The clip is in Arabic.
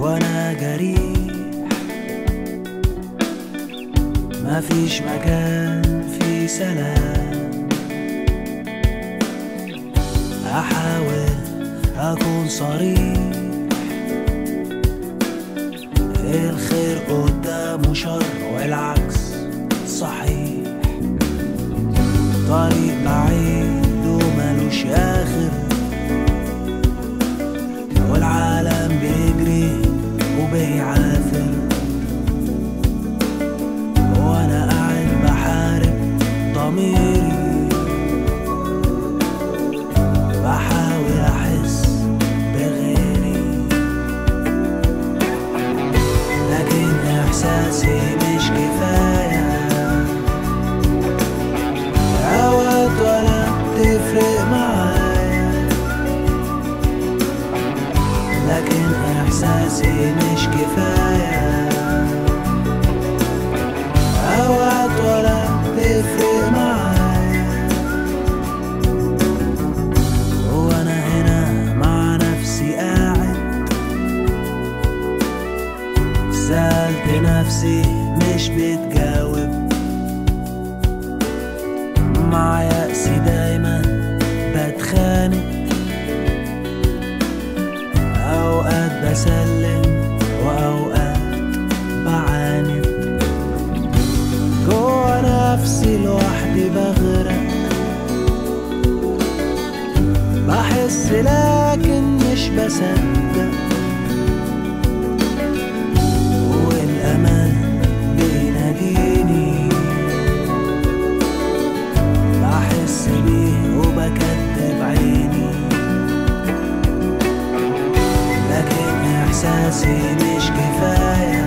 وانا جريح، مفيش مكان فيه سلام. احاول اكون صريح، الخير قدامه شر والعكس صحيح. طريق بعيد وملوش اخر، والعالم بيجري وبيعافر، وانا قاعد بحارب ضميري، بحاول احس بغيري، لكن احساسي مش كفاية اوقات ولا تفرق معايا، لكن احساسي مش كفاية اوقات ولا تفرق معايا. وانا هنا مع نفسي قاعد، سألت نفسي مش بتجاوب، مع يأسي دايما بتخانق، أوقات بسلم وأوقات بعاند، جوا نفسي لوحدي بغرق، بحس لكن مش بصدق، والأمل بيناديني، بحس بيه وبكتب عيني، لكن إحساسي مش كفاية